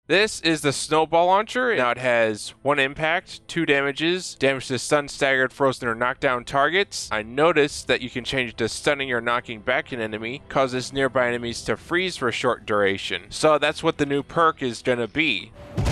This is the Snowball launcher. Now it has 1 impact, 2 damages, damage to stun, staggered, frozen, or knockdown targets. I noticed that you can change it to stunning or knocking back an enemy, causes nearby enemies to freeze for a short duration. So that's what the new perk is gonna be.